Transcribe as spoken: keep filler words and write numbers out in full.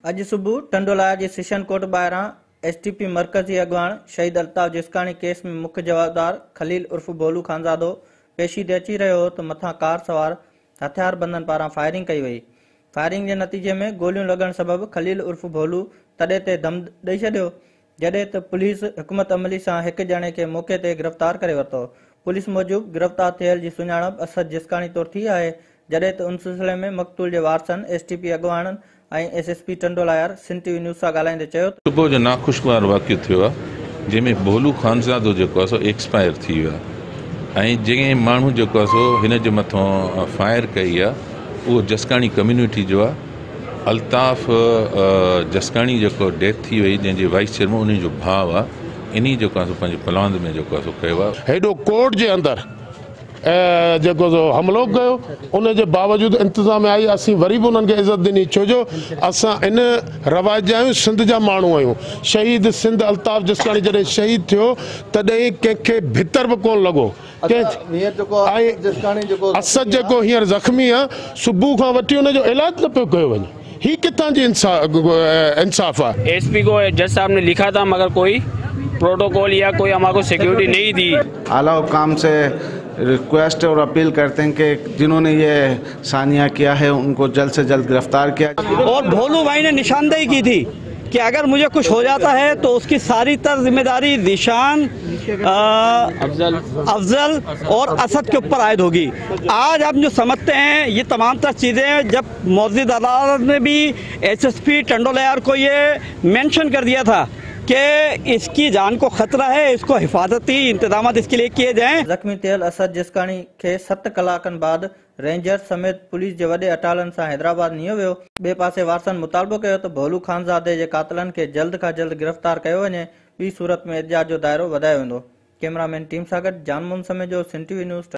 अज सुबह टंडोलाया जी सेशन कोर्ट ॿाहिरां एसटीपी मरकज़ी अॻवान शहीद अल्ताफ़ जिस्कानी केस में मुख्य जवाबदार खलील उर्फ भोलू खानज़ादो पेशी ते अची रहियो हो त मथां कार सवार हथियारबंदनि पारां फायरिंग कई वई। फायरिंग के नतीजे में गोलियों लगण सबब खलील उर्फ भोलू तॾे ते दम ॾेई छॾियो, जॾहिं त पुलिस हिकमत अमली सां हिक ॼणे खे मौके ते गिरफ़्तार करे वरितो। पुलिस मूजिब गिरफ़्तार थियल जी सुञाणप असद जिस्कानी तौर थी आहे, जॾहिं त उन सिलसिले में मक़तूल जे वारसनि एसटीपी अॻवाननि ऐं SSP Tando Allahyar Sindh TV news सां ॻाल्हाईंदे चयो त सुबुह जो नाख़ुशगवार वाक़ियो थियो आहे जंहिंमें भोलू खानज़ादो जेको आहे सो एक्सपायर थी वियो आहे ऐं जंहिं माण्हू जेको आहे सो हिन जे मथां फायर कई आहे उहो जसकाणी कम्यूनिटी जो आहे। अल्ताफ़ जसकाणी जेको डेथ थी वई, जंहिंजे वाइस चेयरमैन उन जो भाउ आहे, इन जेको आहे सो पंहिंजे पलांद में जेको आहे सो कयो आहे। हेॾो कोर्ट जे अंदरि जेको हमलो कयो, उन जे बावजूद इंतज़ाम आई असीं वरी बि उन्हनि खे इज़त ॾिनी, छो जो असां इन रवाज जा आहियूं, सिंध जा माण्हू आहियूं। शहीद सिंध अल्ताफ़ जिस्कानी जॾहिं शहीद थियो तॾहिं कंहिंखे भितर बि कोन लॻो। असद जेको हींअर ज़ख़्मी आहे, सुबुह खां वठी उनजो इलाज न पियो कयो वञे। ही किथां जी इंसाफ है? एसपी को जज साहब ने लिखा था मगर कोई प्रोटोकॉल या कोई हमारे सिक्योरिटी नहीं दी। आला हुकाम से रिक्वेस्ट और अपील करते हैं कि जिन्होंने ये सानिया किया है उनको जल्द से जल्द गिरफ्तार किया। और भोलू भाई ने निशानदेही की थी कि अगर मुझे कुछ हो जाता है तो उसकी सारी तर जिम्मेदारी निशान अफजल अफजल और असद के ऊपर आयद होगी। आज हम जो समझते हैं ये तमाम तर चीज़ें जब मौजूद अदालत ने भी एसएसपी टंडोलायर को ये मेंशन कर दिया था कि इसकी जान को खतरा है, इसको हिफाजती इंतजाम इसके लिए किए जाएं। जख्मी थियल असद जिस्कानी के सत कलाकनि बाद रेंजर समेत पुलिस के वॾे अटालन सां हैदराबाद नियो वियो। ॿिए पासे वारसनि मुतालबो कयो त भोलू खानज़ादे जे कातिलनि खे जल्द खां जल्द गिरफ़्तार कयो वञे, ॿी सूरत में एहतिजाज जो दायरो वधायो वेंदो। कैमरामैन टीम सां गॾु जान मुंसमे जो सिंध टीवी न्यूज़।